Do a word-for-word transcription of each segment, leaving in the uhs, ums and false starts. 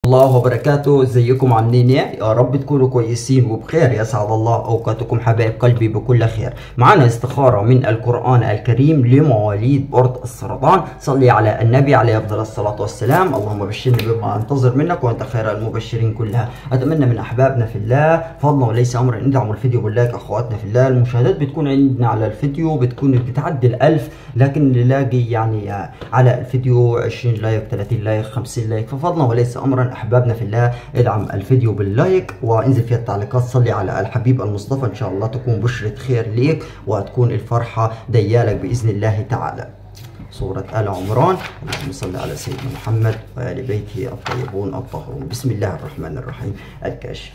الله وبركاته. ازيكم عاملين ايه؟ يا رب تكونوا كويسين وبخير. يسعد الله اوقاتكم حبايب قلبي بكل خير. معنا استخارة من القرآن الكريم لمواليد برج السرطان. صلي على النبي عليه افضل الصلاة والسلام. اللهم بشرني بما انتظر منك وانت خير المبشرين كلها. اتمنى من احبابنا في الله فضلا وليس امرا ان ندعموا الفيديو باللايك. اخواتنا في الله المشاهدات بتكون عندنا على الفيديو بتكون بتعدي الالف، لكن نلاقي يعني على الفيديو عشرين لايك ثلاثين لايك خمسين لايك، ففضلا وليس امرا احبابنا في الله ادعم الفيديو باللايك وانزل في التعليقات صلي على الحبيب المصطفى. ان شاء الله تكون بشرة خير ليك وتكون الفرحة ديالك باذن الله تعالى. سورة آل عمران. اللهم صل على سيدنا محمد وآل بيته الطيبون الطاهرون. بسم الله الرحمن الرحيم. الكاشف.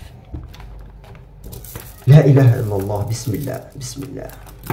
لا اله الا الله. بسم الله بسم الله.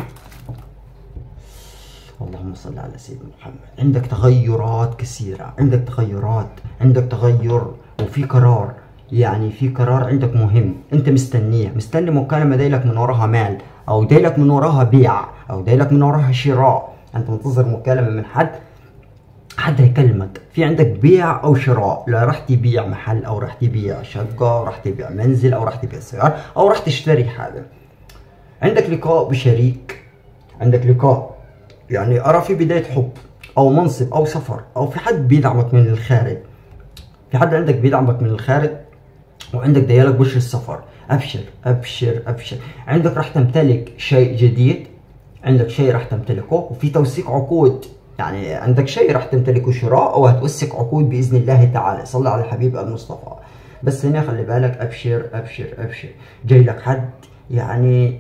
اللهم صل على سيدنا محمد. عندك تغيرات كثيرة، عندك تغيرات، عندك تغير وفي قرار، يعني في قرار عندك مهم انت مستنيه، مستني مكالمة دايلك من وراها مال او دايلك من وراها بيع او دايلك من وراها شراء. انت منتظر مكالمة من حد، حد هيكلمك في عندك بيع او شراء، لا راح تبيع محل او راح تبيع شقة، راح تبيع منزل او راح تبيع سيارة او راح تشتري حاجة. عندك لقاء بشريك، عندك لقاء يعني أرى في بداية حب أو منصب أو سفر أو في حد بيدعمك من الخارج. في حد عندك بيدعمك من الخارج وعندك ديالك بشر السفر. أبشر أبشر أبشر. عندك راح تمتلك شيء جديد، عندك شيء راح تمتلكه وفي توثيق عقود، يعني عندك شيء راح تمتلكه شراء أو هتوثق عقود بإذن الله تعالى. صلى على الحبيب المصطفى. بس هنا خلي بالك أبشر أبشر أبشر. جاي لك حد يعني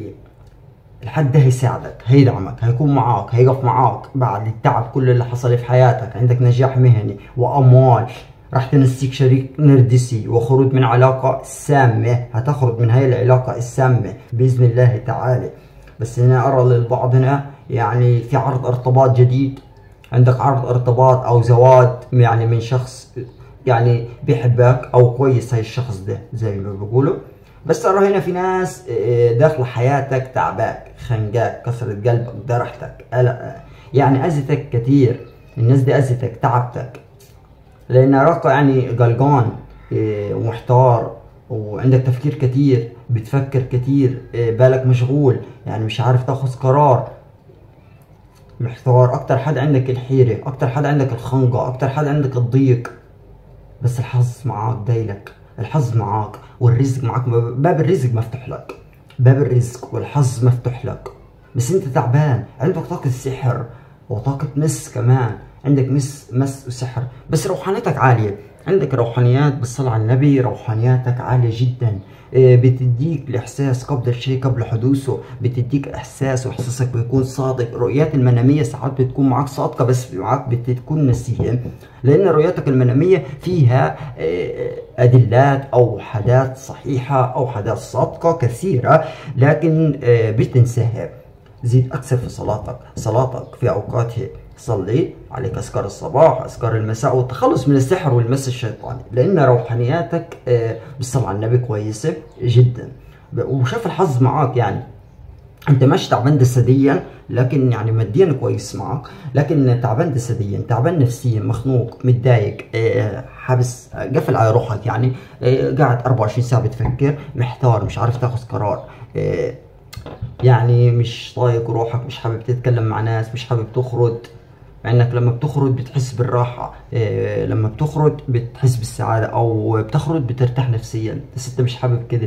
الحد ده هيساعدك، هيدعمك، هيكون معاك، هيقف معاك بعد التعب كل اللي حصل في حياتك. عندك نجاح مهني واموال، راح تنسيك شريك نرجسي وخروج من علاقة سامة، هتخرج من هاي العلاقة السامة بإذن الله تعالى. بس هنا أرى للبعض هنا يعني في عرض ارتباط جديد، عندك عرض ارتباط أو زواج يعني من شخص يعني بيحبك أو كويس هاي الشخص ده زي ما بيقولوا. بس أرى هنا في ناس داخل حياتك تعباك، خنقاك، كسرت قلبك، جرحتك، يعني أذتك كتير. الناس دي أذتك، تعبتك، لأن أراك يعني قلقان ومحتار وعندك تفكير كتير، بتفكر كتير، بالك مشغول، يعني مش عارف تاخذ قرار، محتار. أكتر حد عندك الحيرة، أكتر حد عندك الخنقة، أكتر حد عندك الضيق. بس الحظ معاك دايلك، الحظ معاك والرزق معاك، باب الرزق مفتوح لك، باب الرزق والحظ مفتوح لك. بس انت تعبان، عندك طاقة سحر وطاقة مس كمان، عندك مس مس وسحر. بس روحانيتك عالية، عندك روحانيات بالصلاة على النبي، روحانياتك عالية جدا. بتديك الاحساس قبل الشيء قبل حدوثه، بتديك احساس واحساسك بيكون صادق. رؤيات المناميه ساعات بتكون معاك صادقه بس معاك بتكون نسيها، لان رؤياتك المناميه فيها ادلات او حاجات صحيحه او حاجات صادقه كثيره، لكن بتنساها. زيد اكثر في صلاتك، صلاتك في اوقاتها. صلي عليك اذكار الصباح اذكار المساء والتخلص من السحر والمس الشيطاني، لان روحانياتك بالصلاة على النبي كويسه جدا. وشاف الحظ معاك، يعني انت مش تعبان جسديا لكن يعني ماديا كويس معاك، لكن تعبان جسديا، تعبان نفسيا، مخنوق، متضايق، حابس قفل على روحك، يعني قاعد أربعة وعشرين ساعه بتفكر، محتار، مش عارف تاخذ قرار، يعني مش طايق روحك، مش حابب تتكلم مع ناس، مش حابب تخرج، مع انك لما بتخرج بتحس بالراحة، إيه لما بتخرج بتحس بالسعادة او بتخرج بترتاح نفسيا، بس انت مش حابب كده.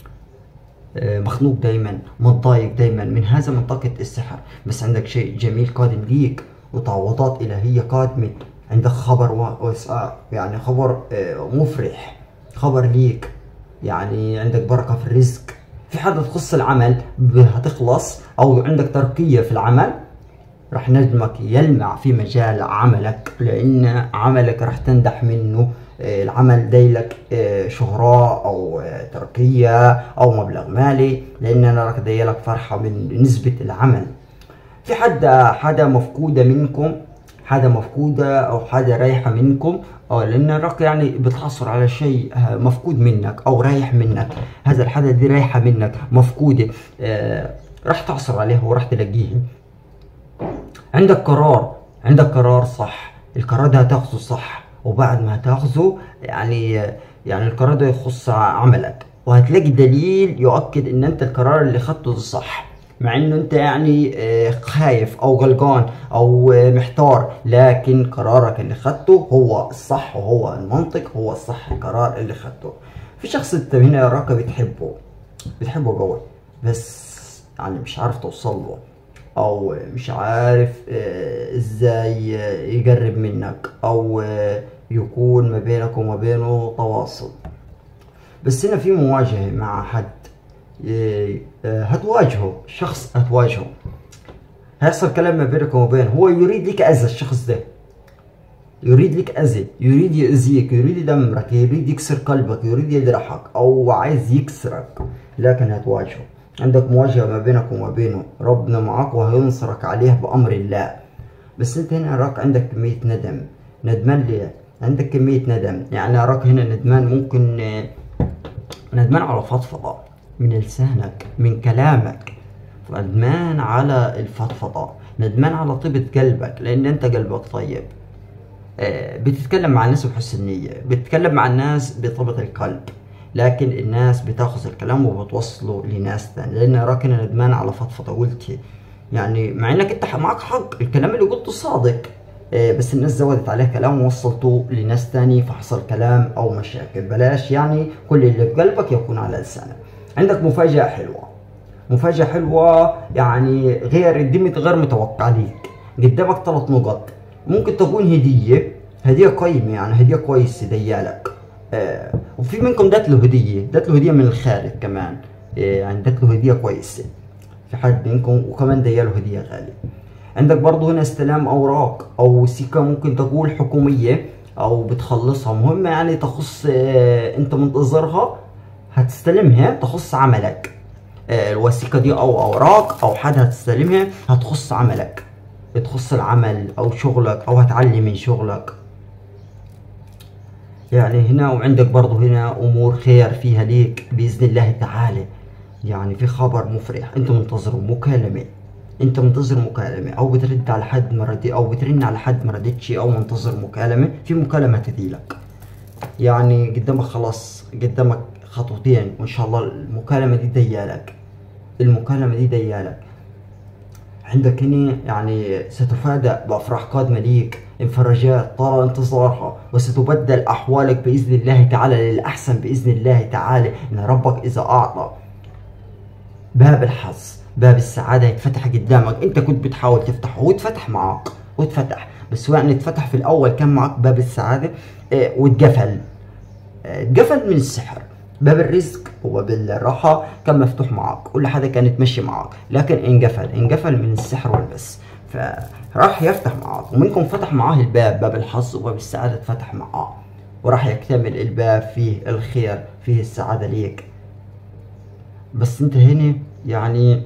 إيه مخنوق دايما، متضايق دايما من هذا منطقة السحر. بس عندك شيء جميل قادم ليك وتعويضات إلهية قادمة. عندك خبر واسع، يعني خبر إيه مفرح، خبر ليك، يعني عندك بركة في الرزق. في حاجة تخص العمل هتخلص او عندك ترقية في العمل، راح نجمك يلمع في مجال عملك، لان عملك راح تنجح منه. العمل دايلك شهرة او ترقية او مبلغ مالي، لان انا راح دايلك فرحة من نسبة العمل. في حد حاجة مفقودة منكم، حاجة مفقودة او حاجة رايحة منكم، أو لان راك يعني بتحصل على شيء مفقود منك او رايح منك. هذا الحاجة دي رايحة منك مفقودة، راح تعصر عليها وراح تلاقيها. عندك قرار، عندك قرار صح، القرار ده هتاخده صح وبعد ما هتاخذه يعني يعني القرار ده يخص عملك، وهتلاقي دليل يؤكد ان انت القرار اللي خدته ده صح، مع انه انت يعني آه، خايف او قلقان او آه، محتار، لكن قرارك اللي خدته هو الصح وهو المنطق، هو الصح القرار اللي خدته. في شخص انت هنا يراك بتحبه بتحبه قوي، بس يعني مش عارف توصل له، او مش عارف آه، ازاي آه، يقرب منك، او آه، يكون ما بينك وما بينه تواصل. بس هنا في مواجهة مع حد، إيه، آه، هتواجهه، شخص هتواجهه، هيحصل كلام ما بينك وما بينه، هو يريد لك اذى، الشخص ده يريد لك اذى، يريد يأذيك، يريد يدمرك، يريد يكسر قلبك، يريد يجرحك، او عايز يكسرك، لكن هتواجهه. عندك مواجهة ما بينك وما بينه، ربنا معك وهينصرك عليه بأمر الله. بس انت هنا اراك عندك كمية ندم، ندمان ليه؟ عندك كمية ندم، يعني اراك هنا ندمان، ممكن آه، ندمان على فضفضة من لسانك، من كلامك، ندمان على الفضفضة، ندمان على طيبة قلبك، لأن أنت قلبك طيب. آه، بتتكلم مع الناس بحسن نية، بتتكلم مع الناس بطيبة القلب، لكن الناس بتاخذ الكلام وبتوصله لناس ثانية، لأن أراك أنا ندمان على فضفضة قلتي، يعني مع إنك أنت معك حق، الكلام اللي قلته صادق، آه، بس الناس زودت عليه كلام ووصلته لناس تاني، فحصل كلام أو مشاكل. بلاش يعني كل اللي في قلبك يكون على لسانك. عندك مفاجأة حلوة، مفاجأة حلوة يعني غير دي غير متوقع ليك. قدامك ثلاث نقط، ممكن تكون هدية، هدية قيمة، يعني هدية كويسة ديالك، آه وفي منكم دات له هدية، دات له هدية من الخارج كمان، آه يعني دات له هدية كويسة في حد منكم، وكمان دياله هدية غالية. عندك برضو هنا استلام أوراق أو وثيقة، ممكن تقول حكومية أو بتخلصها، مهمة يعني تخص آه أنت منتظرها، هتستلمها تخص عملك. آه، الوثيقة دي أو أوراق أو حد هتستلمها هتخص عملك، تخص العمل أو شغلك، أو هتعلي من شغلك يعني هنا. وعندك برضو هنا أمور خير فيها ليك بإذن الله تعالى، يعني في خبر مفرح أنت منتظره، مكالمة، أنت منتظر مكالمة، أو بترد على حد ما ردي، أو بترن على حد ما ردتش، أو منتظر مكالمة، في مكالمة هتجيلك، يعني قدامك خلاص، قدامك خطوتين وإن شاء الله المكالمة دي ديالك، المكالمة دي ديالك. عندك هنا يعني ستفاجأ بأفراح قادمة ليك، انفراجات طال انتظارها، وستبدل أحوالك بإذن الله تعالى للأحسن بإذن الله تعالى، إن ربك إذا أعطى باب الحظ، باب السعادة يتفتح قدامك، أنت كنت بتحاول تفتحه واتفتح معك، واتفتح، بس هو يعني اتفتح في الأول كان معك باب السعادة اه واتقفل، اه اتقفل من السحر. باب الرزق وباب الراحة كان مفتوح معك، كل حاجة كانت ماشية معك، لكن انقفل انقفل من السحر والبس، فراح يفتح معك، ومنكم فتح معاه الباب، باب الحظ وباب السعادة اتفتح معاه، وراح يكتمل الباب فيه الخير، فيه السعادة ليك. بس انت هنا يعني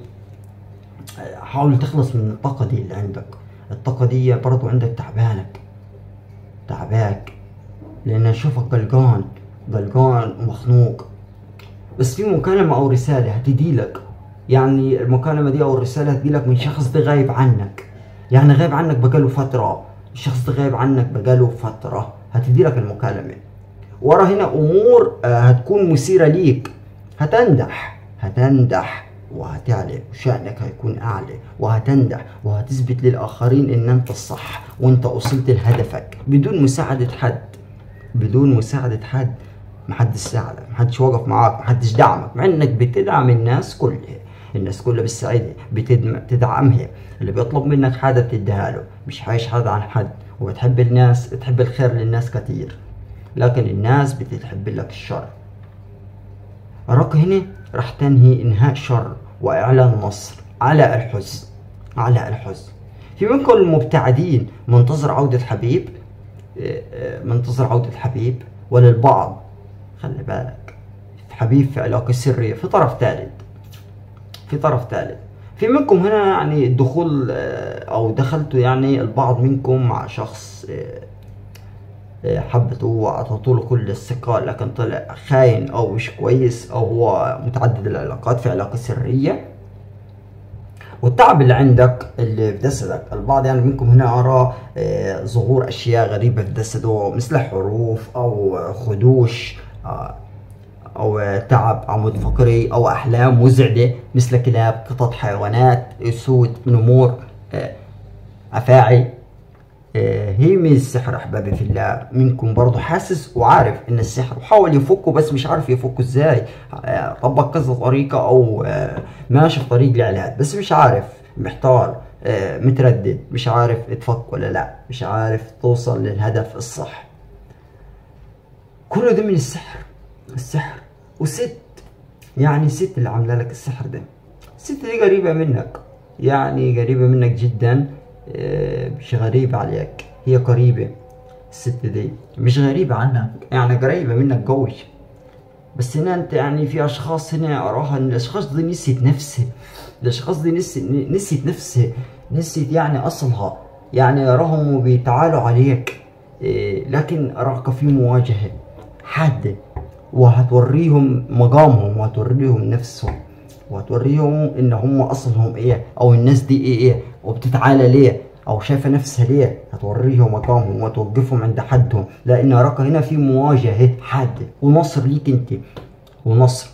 حاول تخلص من الطاقة دي اللي عندك، الطاقة دي برضو عندك تعبانك تعباك، لأن أشوفك قلقان قلقان ومخنوق. بس في مكالمة أو رسالة هتجيلك، يعني المكالمة دي أو الرسالة هتجيلك من شخص ده غايب عنك، يعني غايب عنك بقاله فترة، الشخص ده غايب عنك بقاله فترة، هتجيلك المكالمة. ورا هنا أمور هتكون مثيرة ليك، هتنجح هتنجح وهتعلى، وشأنك هيكون أعلى، وهتنجح وهتثبت للآخرين إن أنت الصح، وأنت وصلت لهدفك بدون مساعدة حد، بدون مساعدة حد، محدش ساعدك، محدش وقف معاك، محدش دعمك، مع انك بتدعم الناس كلها، الناس كلها بتساعدها، بتدعمها، اللي بيطلب منك حاجة بتديها له، مش عايش حدا عن حد، وبتحب الناس، بتحب الخير للناس كتير، لكن الناس بتحب لك الشر. أراك هنا راح تنهي إنهاء شر وإعلان نصر على الحزن، على الحزن. في منكم المبتعدين منتظر عودة حبيب، منتظر عودة حبيب، وللبعض خلي بالك حبيب في علاقة سرية، في طرف ثالث، في طرف ثالث. في منكم هنا يعني الدخول أو دخلتوا يعني البعض منكم مع شخص حبته وأعطته له كل الثقة، لكن طلع خاين أو مش كويس، أو هو متعدد العلاقات في علاقة سرية، والتعب اللي عندك اللي في جسدك. البعض يعني منكم هنا أرى آه، ظهور أشياء غريبة في جسده مثل حروف أو خدوش آه، أو تعب عمود فقري أو أحلام مزعجة مثل كلاب، قطط، حيوانات، أسود، نمور، آه، أفاعي. آه، هي من السحر أحبابي في الله. منكم برضو حاسس وعارف إن السحر وحاول يفكه بس مش عارف يفكه إزاي. آه، طبق كذا طريقة أو آه، ماشي في طريق العلاج بس مش عارف، محتار، آه، متردد، مش عارف تفك ولا لا، مش عارف توصل للهدف الصح. كله ده من السحر. السحر وست، يعني ست اللي عامله لك السحر ده. الست دي قريبة منك، يعني قريبة منك جدا، مش غريبة عليك، هي قريبة. الست دي مش غريبة عنك، يعني قريبة منك قوي. بس هنا انت يعني في اشخاص هنا اراها ان الاشخاص دي نسيت نفسها، الاشخاص دي نسيت نسيت نفسها، نسيت يعني اصلها، يعني اراهم بيتعالوا عليك. إيه لكن اراك في مواجهة حادة، وهتوريهم مقامهم وهتوريهم نفسهم وهتوريهم ان هم اصلهم ايه، او الناس دي ايه ايه وبتتعالى ليه، او شايفه نفسها ليه. هتوريهم مقامهم وتوقفهم عند حدهم، لان اراك هنا في مواجهه حاده ونصر ليك انت، ونصر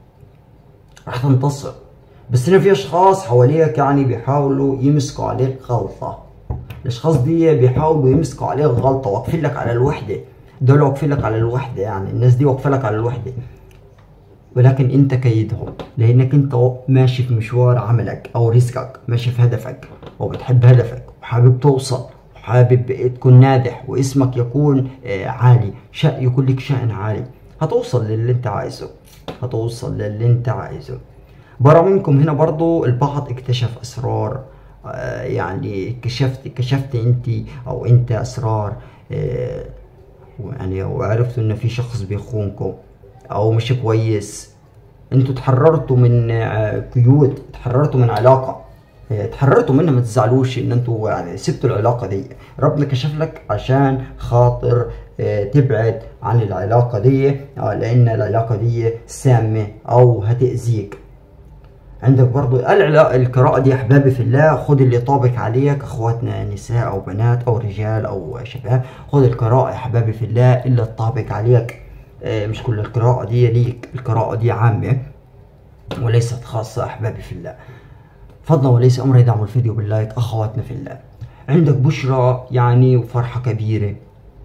راح تنتصر. بس هنا في اشخاص حواليك يعني بيحاولوا يمسكوا عليك غلطه. الاشخاص دي بيحاولوا يمسكوا عليك غلطه، واقفين لك على الوحده. دول واقفين لك على الوحده، يعني الناس دي واقفه لك على الوحده، ولكن انت كيدهم، لانك انت ماشي في مشوار عملك او رزقك، ماشي في هدفك وبتحب هدفك وحابب توصل وحابب تكون ناجح واسمك يكون عالي، شأن يكون لك شأن عالي. هتوصل للي انت عايزه، هتوصل للي انت عايزه. برا منكم هنا برضو البعض اكتشف اسرار، يعني كشفت كشفت انت او انت اسرار، يعني وعرفتوا ان في شخص بيخونكم او مش كويس. انتوا تحررتوا من قيود، تحررتوا من علاقة، تحررتوا منها. ما تزعلوش ان انتوا يعني سبتوا العلاقة دي، ربنا كشف لك عشان خاطر تبعد عن العلاقة دي، لان العلاقة دي سامة او هتأذيك. عندك برضو القراءة دي احبابي في الله، خد اللي يطابق عليك، اخواتنا نساء او بنات او رجال او شباب، خد القراءة يا احبابي في الله اللي تطابق عليك. مش كل القراءة دي ليك، القراءة دي عامة وليست خاصة احبابي في الله. فضلا وليس امر يدعموا الفيديو باللايك اخواتنا في الله. عندك بشرى يعني وفرحة كبيرة،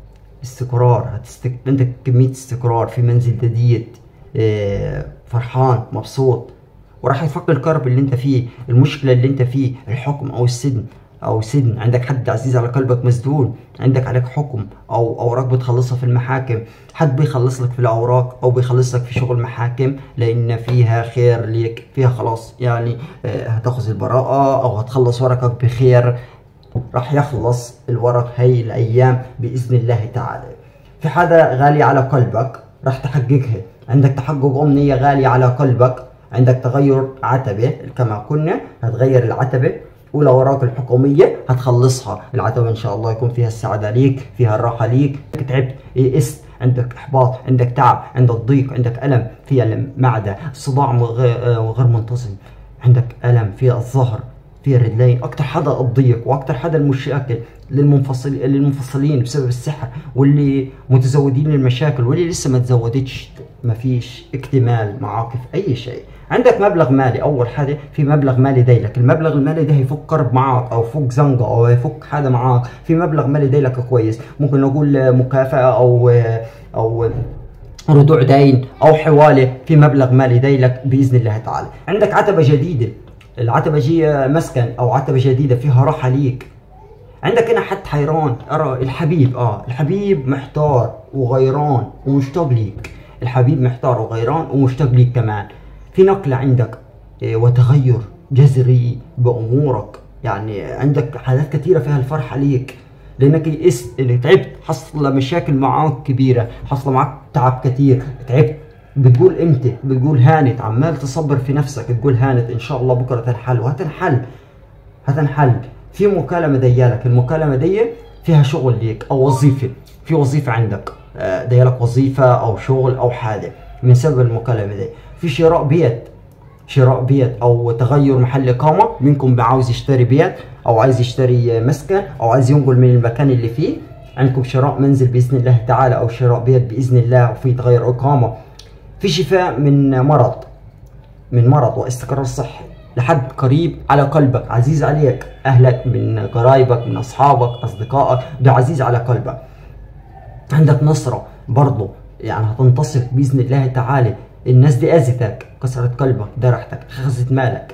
استقرار، هتستك... عندك كمية استقرار في منزل جديد، اه... فرحان مبسوط، وراح يفك الكرب اللي انت فيه، المشكلة اللي انت فيه، الحكم او السجن او سجن. عندك حد عزيز على قلبك مسجون، عندك عليك حكم او اوراق بتخلصها في المحاكم، حد بيخلص لك في الاوراق او بيخلص لك في شغل محاكم، لان فيها خير ليك، فيها خلاص يعني اه هتاخذ البراءة او هتخلص ورقك بخير. راح يخلص الورق هي الايام باذن الله تعالى. في حدا غالي على قلبك راح تحققها، عندك تحقق امنية غالية على قلبك، عندك تغير عتبة كما كنا، هتغير العتبة والأوراق الحكومية هتخلصها. العتبة إن شاء الله يكون فيها السعادة ليك، فيها الراحة ليك. تعبت، يئست، عندك إحباط، عندك تعب، عندك ضيق، عندك ألم في المعدة، صداع غير منتظم، عندك ألم في الظهر، في الرجلين. أكتر حدا الضيق وأكتر حدا المشاكل للمنفصل للمنفصلين بسبب السحر، واللي متزودين المشاكل، واللي لسه ما تزودتش ما فيش اكتمال معاك في أي شيء. عندك مبلغ مالي، اول حاجه في مبلغ مالي دايلك، المبلغ المالي ده هيفك كرب معاك او يفك زنقه او يفك حاجه معاك، في مبلغ مالي دايلك كويس، ممكن نقول مكافاه او او رجوع دين او حواله، في مبلغ مالي دايلك باذن الله تعالى. عندك عتبه جديده، العتبه جي مسكن او عتبه جديده فيها راحه ليك. عندك هنا حد حيران، ارى الحبيب، اه الحبيب محتار وغيران ومشتاق ليك، الحبيب محتار وغيران ومشتاق ليك كمان. في نقلة عندك وتغير جذري بأمورك، يعني عندك حالات كثيرة فيها الفرحة ليك، لأنك يئست، اللي تعبت، حصل مشاكل معاك كبيرة، حصل معاك تعب كثير، تعبت، بتقول امتى، بتقول هانت، عمال تصبر في نفسك تقول هانت، إن شاء الله بكرة تنحل وهتنحل هتنحل. في مكالمة ديالك، المكالمة دي فيها شغل ليك أو وظيفة، في وظيفة عندك ديالك، وظيفة أو شغل أو حاجة من سبب المكالمة دي. في شراء بيت، شراء بيت او تغير محل اقامه، منكم عاوز يشتري بيت او عايز يشتري مسكن او عايز ينقل من المكان اللي فيه، عندكم شراء منزل باذن الله تعالى او شراء بيت باذن الله وفي تغير اقامه، في شفاء من مرض من مرض واستقرار صحي لحد قريب على قلبك، عزيز عليك، اهلك من قرايبك من اصحابك اصدقائك، ده عزيز على قلبك. عندك نصره برضه، يعني هتنتصر باذن الله تعالى. الناس دي اذتك، كسرت قلبك، درحتك، خزت مالك،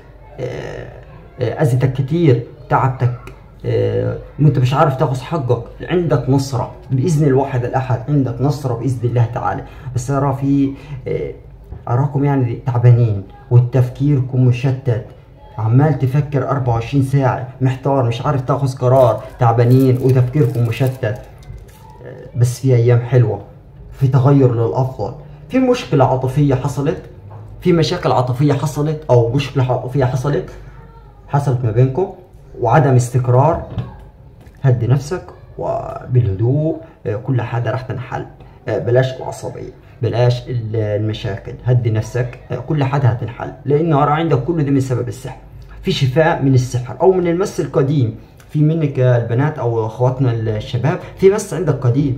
اذتك كتير، تعبتك، وانت مش عارف تاخذ حقك. عندك نصره باذن الواحد الاحد، عندك نصره باذن الله تعالى. بس ارى في اراكم يعني تعبانين وتفكيركم مشتت، عمال تفكر أربعة وعشرين ساعه، محتار، مش عارف تاخذ قرار، تعبانين وتفكيركم مشتت. بس في ايام حلوه، في تغير للافضل، في مشكله عاطفيه حصلت، في مشاكل عاطفيه حصلت او مشكله عاطفيه حصلت حصلت ما بينكم وعدم استقرار. هدي نفسك وبالهدوء، كل حاجه راح تنحل. بلاش العصبيه، بلاش المشاكل، هدي نفسك، كل حاجه هتنحل، لان ارى عندك كل ده من سبب السحر. في شفاء من السحر او من المس القديم، في منك البنات او اخواتنا الشباب في مس عندك قديم،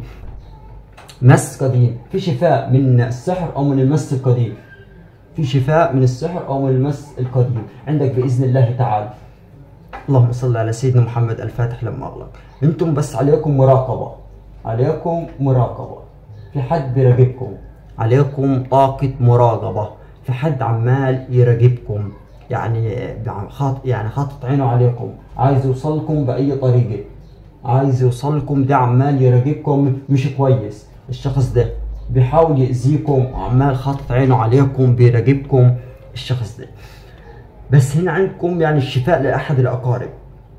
مس قديم، في شفاء من السحر او من المس القديم، في شفاء من السحر او من المس القديم عندك باذن الله تعالى. اللهم صل على سيدنا محمد الفاتح لما اغلق. انتم بس عليكم مراقبه، عليكم مراقبه، في حد بيراقبكم، عليكم طاقه مراقبه، في حد عمال يراقبكم، يعني خاط يعني حاطط عينه عليكم، عايز يوصلكم باي طريقه، عايز يوصلكم، ده عمال يراقبكم مش كويس. الشخص ده بيحاول يأذيكم وعمال خاطط عينه عليكم، بيراقبكم الشخص ده. بس هنا عندكم يعني الشفاء لأحد الأقارب،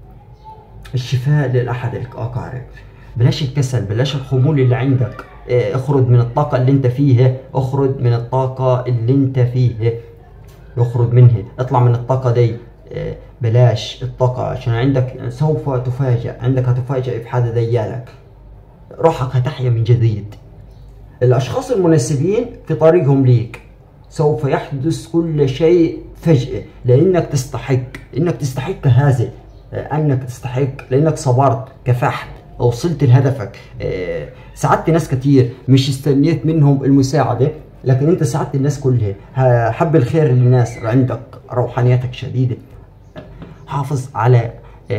الشفاء لأحد الأقارب. بلاش الكسل، بلاش الخمول اللي عندك، اه اخرج من الطاقة اللي انت فيها، اخرج من الطاقة اللي انت فيها، اخرج منها، اطلع من الطاقة دي. اه بلاش الطاقة، عشان عندك سوف تفاجأ، عندك هتفاجأ في حدا ديالك، روحك هتحيا من جديد. الأشخاص المناسبين في طريقهم ليك، سوف يحدث كل شيء فجأة، لأنك تستحق، إنك تستحق هذا، أنك تستحق، لأنك صبرت، كفحت، وصلت لهدفك، ساعدت ناس كتير، مش استنيت منهم المساعدة، لكن أنت ساعدت الناس كلها، حب الخير للناس، عندك روحانيتك شديدة. حافظ على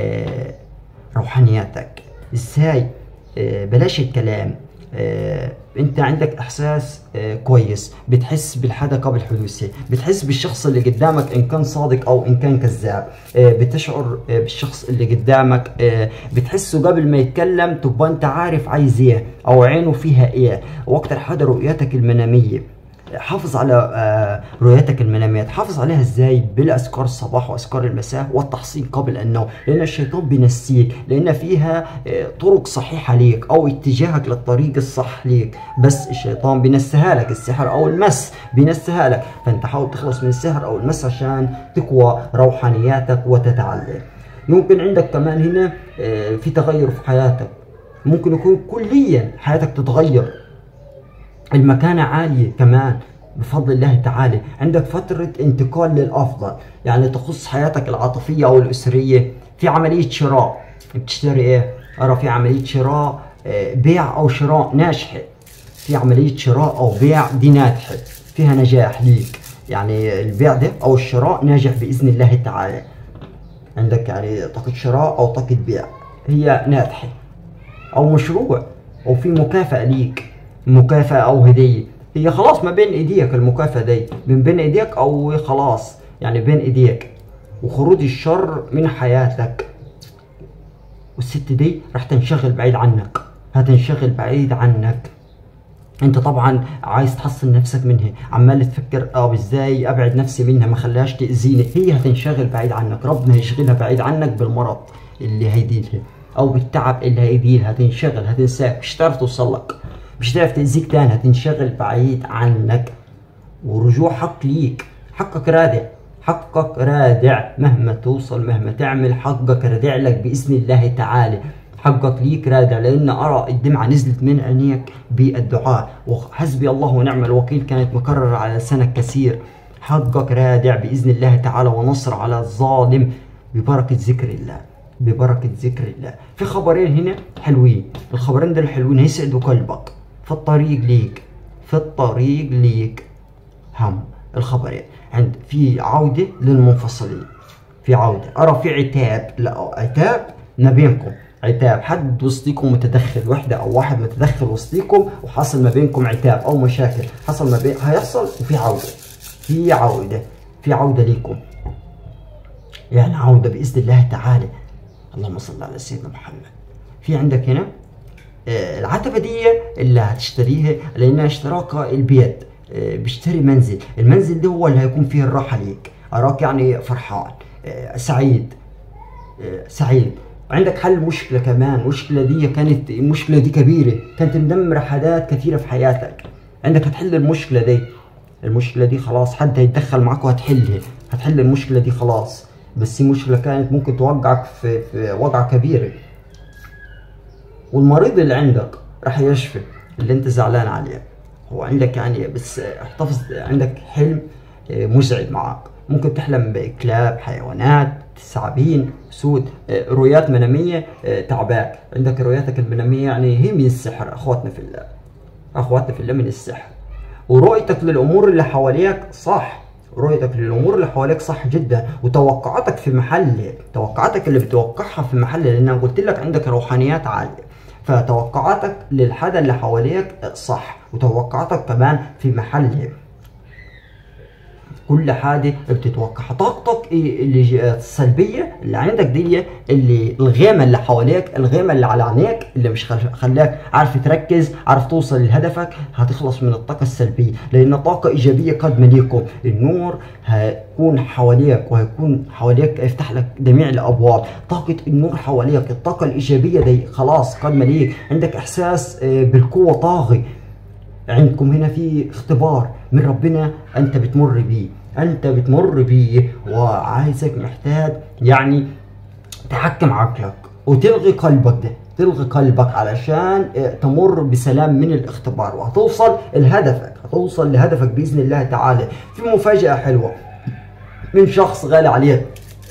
روحانيتك. إزاي؟ بلاش الكلام. آه، انت عندك احساس آه، كويس، بتحس بالحدا قبل حدوثه، بتحس بالشخص اللي قدامك ان كان صادق او ان كان كذاب، آه، بتشعر آه، بالشخص اللي قدامك، آه، بتحسه قبل ما يتكلم، تبقى انت عارف عايز ايه او عينه فيها ايه. واكتر حاجه رؤيتك المناميه، حافظ على آه، رؤيتك المنامية. تحافظ عليها ازاي؟ بالاذكار الصباح واذكار المساء والتحصين قبل النوم، لان الشيطان بينسيك، لان فيها آه، طرق صحيحة ليك او اتجاهك للطريق الصح ليك، بس الشيطان بينسيها لك، السحر او المس بينسيها لك. فانت حاول تخلص من السحر او المس عشان تقوى روحانياتك وتتعلم. ممكن عندك كمان هنا آه، في تغير في حياتك، ممكن يكون كليا حياتك تتغير، المكانة عالية كمان بفضل الله تعالى. عندك فترة انتقال للأفضل، يعني تخص حياتك العاطفية أو الأسرية. في عملية شراء، بتشتري إيه؟ أرى في عملية شراء، بيع أو شراء ناجحة، في عملية شراء أو بيع دي ناجحة، فيها نجاح ليك، يعني البيع ده أو الشراء ناجح بإذن الله تعالى. عندك يعني طاقة شراء أو طاقة بيع هي ناجحة، أو مشروع، أو في مكافأة ليك، مكافأة أو هدية، هي خلاص ما بين ايديك، المكافأة دي من بين ايديك او خلاص يعني بين ايديك، وخروج الشر من حياتك. والست دي راح تنشغل بعيد عنك، هتنشغل بعيد عنك. انت طبعا عايز تحصن نفسك منها، عمال تفكر اه ازاي ابعد نفسي منها ما خليهاش تأذيني، هي هتنشغل بعيد عنك، ربنا هيشغلها بعيد عنك بالمرض اللي هيديلها او بالتعب اللي هيديلها، هتنشغل، هتنساك، مش هتعرف توصل لك، مش هتعرف تأذيك تاني، هتنشغل بعيد عنك. ورجوع حق ليك، حقك رادع، حقك رادع، مهما توصل مهما تعمل حقك رادع لك بإذن الله تعالى، حقك ليك رادع، لأن أرى الدمعة نزلت من عينيك بالدعاء، وحسبي الله ونعم الوكيل كانت مكررة على لسانك كثير. حقك رادع بإذن الله تعالى، ونصر على الظالم ببركة ذكر الله، ببركة ذكر الله. في خبرين هنا حلوين، الخبرين دول حلوين هيسعدوا قلبك في الطريق ليك، في الطريق ليك. هم الخبرين عند في عودة للمنفصلين، في عودة، أرى في عتاب، لا عتاب ما بينكم، عتاب حد وسطيكم متدخل، وحدة أو واحد متدخل وسطيكم وحصل ما بينكم عتاب أو مشاكل، حصل ما بين هيحصل، وفي عودة، في عودة، في عودة ليكم، يعني عودة بإذن الله تعالى. اللهم صل على سيدنا محمد. في عندك هنا آه العتبة دي اللي هتشتريها لأنها اشتراكها البيت، آه بيشتري منزل، المنزل ده هو اللي هيكون فيه الراحة ليك، أراك يعني فرحان، آه سعيد، آه سعيد. عندك حل مشكلة كمان، المشكلة دي كانت، المشكلة دي كبيرة، كانت مدمرة حاجات كثيرة في حياتك، عندك هتحل المشكلة دي، المشكلة دي خلاص حد هيتدخل معاك وهتحلها، هتحل المشكلة دي خلاص، بس هي مشكلة كانت ممكن توقعك في, في وقعة كبيرة. والمريض اللي عندك راح يشفي اللي انت زعلان عليه، هو عندك يعني، بس احتفظ، عندك حلم مزعج معاك، ممكن تحلم بكلاب، حيوانات، ثعابين، سود، رؤيات منامية تعباك، عندك رؤياتك المنامية يعني هي من السحر، اخواتنا في الله، اخواتنا في الله من السحر. ورؤيتك للامور اللي حواليك صح، رؤيتك للامور اللي حواليك صح جدا، وتوقعاتك في محل، توقعاتك اللي بتوقعها في محل، لان انا قلت لك عندك روحانيات عاليه، فتوقعاتك للحدا اللي حواليك صح، وتوقعاتك كمان في محل، كل حاجه بتتوقعها. طاقتك اللي السلبيه اللي عندك دي، اللي الغيمه اللي حواليك، الغيمه اللي على عينيك اللي مش خلاك عارف تركز، عارف توصل لهدفك، هتخلص من الطاقه السلبيه، لان طاقه ايجابيه قادمه ليكم، النور هيكون حواليك، وهيكون حواليك يفتح لك جميع الابواب، طاقه النور حواليك، الطاقه الايجابيه دي خلاص قادمه ليك، عندك احساس بالقوه طاغي، عندكم هنا في اختبار من ربنا انت بتمر بيه، انت بتمر بيه، وعايزك محتاج يعني تحكم عقلك وتلغي قلبك ده، تلغي قلبك علشان تمر بسلام من الاختبار، وهتوصل لهدفك، هتوصل لهدفك باذن الله تعالى. في مفاجأة حلوة من شخص غالي عليك،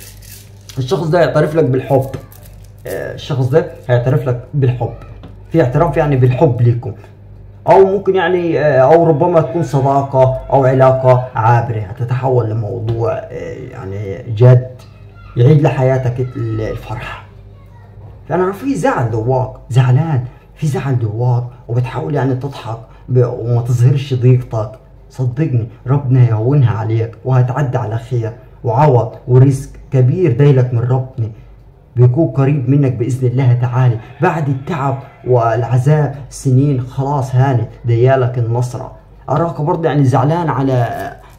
الشخص ده يعترف لك بالحب، الشخص ده هيعترف لك بالحب، في اعتراف يعني بالحب ليكم، او ممكن يعني او ربما تكون صداقة او علاقة عابرة هتتحول لموضوع يعني جد يعيد لحياتك الفرحة. فانا في زعل جواك، زعلان، في زعل جواك، وبتحاول يعني تضحك وما تظهرش ضيقتك، صدقني ربنا يهونها عليك وهتعدي على خير، وعوض ورزق كبير دايلك من ربنا، بيكون قريب منك بإذن الله تعالى، بعد التعب والعذاب سنين خلاص هانت ديالك النصرة. أراك برضه يعني زعلان على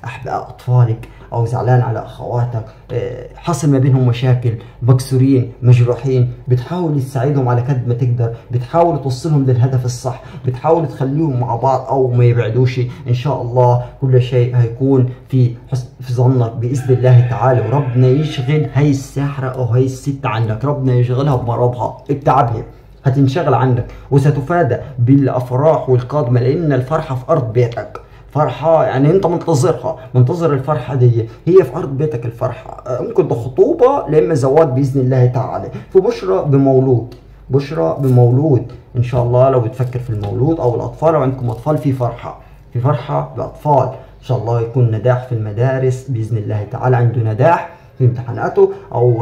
أطفالك أو زعلان على أخواتك، حصل ما بينهم مشاكل، مكسورين، مجروحين، بتحاول تساعدهم على قد ما تقدر، بتحاول توصلهم للهدف الصح، بتحاول تخليهم مع بعض أو ما يبعدوش، إن شاء الله كل شيء هيكون في حسن في ظنك بإذن الله تعالى، وربنا يشغل هاي الساحرة أو هاي الست عنك، ربنا يشغلها بمرضها بتعبها، هتنشغل عنك وستفادى بالأفراح والقادمة، لأن الفرحة في أرض بيتك، فرحة يعني انت منتظرها، منتظر الفرحة دي، هي في ارض بيتك الفرحة، ممكن ده خطوبة لاما زواج باذن الله تعالى، في بشرى بمولود، بشرى بمولود ان شاء الله، لو بتفكر في المولود او الاطفال، لو عندكم اطفال في فرحة، في فرحة باطفال ان شاء الله، يكون نجاح في المدارس باذن الله تعالى، عنده نجاح في امتحاناته، او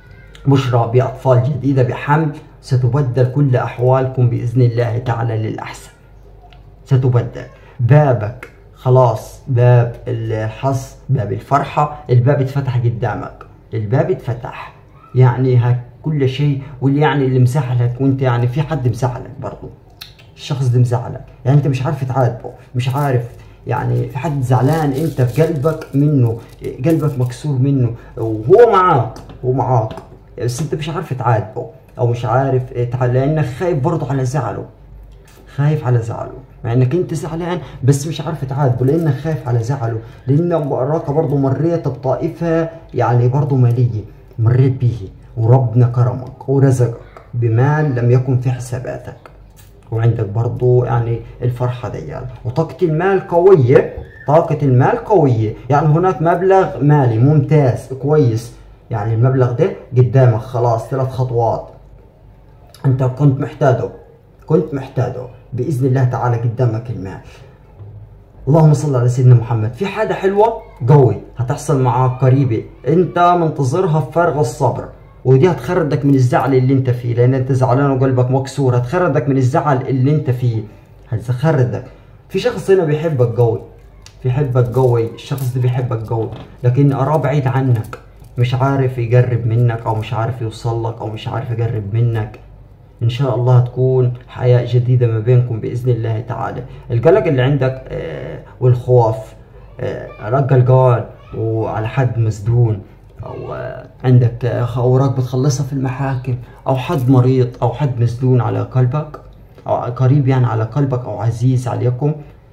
بشرى باطفال جديدة بحمل، ستبدل كل احوالكم باذن الله تعالى للاحسن، ستبدل. بابك خلاص، باب الحظ، باب الفرحة، الباب اتفتح قدامك، الباب اتفتح، يعني كل شيء، واللي يعني اللي مزعلك، وانت يعني في حد مزعلك برضه، الشخص ده مزعلك، يعني انت مش عارف تعاتبه، مش عارف يعني في حد زعلان انت في قلبك منه، قلبك مكسور منه، وهو معاك، هو معاك، بس انت مش عارف تعاتبه او مش عارف، لانك خايف برضه على زعله، خايف على زعله، مع انك انت زعلان بس مش عارف تعاتبه لانك خايف على زعله، لان وراك برضه مريت بطائفه يعني برضه ماليه، مريت بيه، وربنا كرمك ورزقك بمال لم يكن في حساباتك، وعندك برضه يعني الفرحه ديال، وطاقه المال قويه، طاقة المال قوية، يعني هناك مبلغ مالي ممتاز كويس، يعني المبلغ ده قدامك خلاص ثلاث خطوات انت كنت محتاجه كنت محتاجه بإذن الله تعالى قدامك المال. اللهم صل على سيدنا محمد. في حاجة حلوة قوي هتحصل معاك قريبة انت منتظرها بفارغ الصبر، ودي هتخردك من الزعل اللي انت فيه، لان انت زعلان وقلبك مكسور، هتخردك من الزعل اللي انت فيه، هتخردك. في شخص هنا بيحبك قوي، بيحبك قوي، الشخص ده بيحبك قوي، لكن اراه بعيد عنك، مش عارف يقرب منك او مش عارف يوصل لك او مش عارف يقرب منك. ان شاء الله هتكون حياة جديدة ما بينكم بإذن الله تعالى. القلق اللي عندك آه والخوف، آه رق قلقان وعلى حد مسدون، او آه عندك آه اوراق بتخلصها في المحاكم، او حد مريض او حد مسدون على قلبك او قريب يعني على قلبك او عزيز عليكم،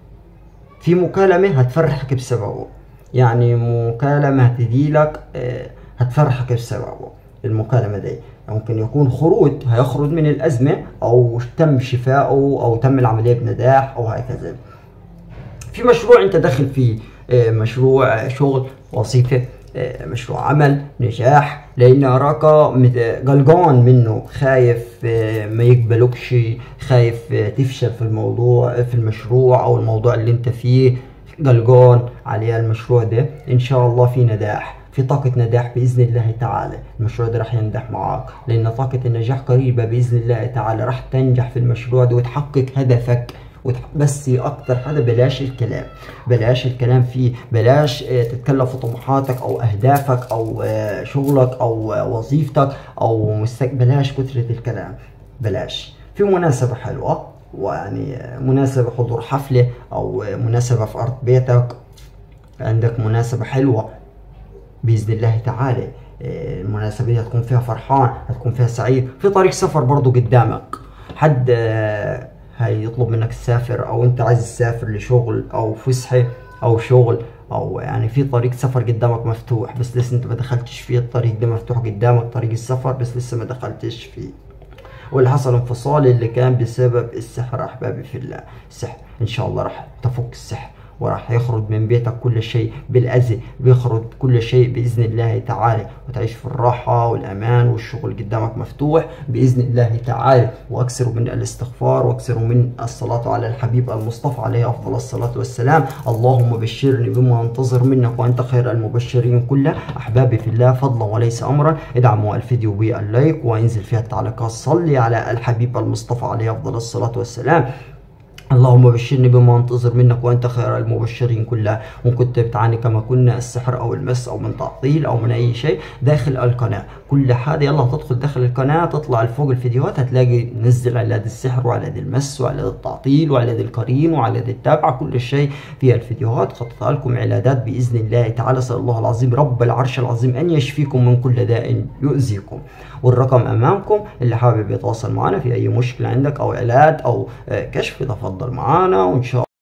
في مكالمة هتفرحك بسببه، يعني مكالمة هتجيلك آه هتفرحك بسببه. المكالمة دي ممكن يكون خروج، هيخرج من الأزمة أو تم شفائه أو تم العملية بنجاح أو هكذا. في مشروع أنت داخل فيه، مشروع شغل، وظيفة، مشروع عمل، نجاح، لأن أراك قلقان منه، خايف ما يقبلوكش، خايف تفشل في الموضوع في المشروع أو الموضوع اللي أنت فيه، قلقان على المشروع ده. إن شاء الله في نجاح، في طاقة نجاح بإذن الله تعالى. المشروع ده راح ينجح معاك، لأن طاقة النجاح قريبة بإذن الله تعالى، راح تنجح في المشروع ده وتحقق هدفك. بس أكتر حاجة بلاش الكلام، بلاش الكلام فيه، بلاش تتكلم في طموحاتك أو أهدافك أو شغلك أو وظيفتك أو مستقبل، بلاش كثرة الكلام، بلاش. في مناسبة حلوة، ويعني مناسبة حضور حفلة أو مناسبة في أرض بيتك، عندك مناسبة حلوة بإذن الله تعالى. المناسبة دي هتكون فيها فرحان، هتكون فيها سعيد. في طريق سفر برضو قدامك، حد هيطلب منك تسافر أو أنت عايز تسافر لشغل أو فسحة أو شغل، أو يعني في طريق سفر قدامك مفتوح، بس لسه أنت ما دخلتش فيه. الطريق ده مفتوح قدامك، طريق السفر، بس لسه ما دخلتش فيه. واللي حصل انفصال اللي كان بسبب السحر أحبابي في الله. السحر إن شاء الله راح تفك السحر، وراح يخرج من بيتك كل شيء بالأذى، بيخرج كل شيء بإذن الله تعالى، وتعيش في الراحة والأمان، والشغل قدامك مفتوح بإذن الله تعالى. وأكثروا من الاستغفار، وأكثروا من الصلاة على الحبيب المصطفى عليه أفضل الصلاة والسلام. اللهم بشرني بما أنتظر منك وأنت خير المبشرين كله. أحبابي في الله، فضلا وليس أمرا، ادعموا الفيديو باللايك وانزل فيها التعليقات، صلي على الحبيب المصطفى عليه أفضل الصلاة والسلام. اللهم بشرني بما انتظر منك وانت خير المبشرين كلها. وان كنت بتعاني كما كنا السحر او المس او من تعطيل او من اي شيء داخل القناه، كل حاجه يلا تدخل داخل القناه، تطلع لفوق الفيديوهات هتلاقي نزل علاج السحر وعلاج المس وعلاج التعطيل وعلاج القرين وعلاج التابعه، كل شيء في الفيديوهات خططها لكم علاجات باذن الله تعالى. اسال الله العظيم رب العرش العظيم ان يشفيكم من كل داء يؤذيكم. والرقم امامكم، اللي حابب يتواصل معنا في اي مشكله عندك او علاج او كشف تفضل معنا، وان شاء الله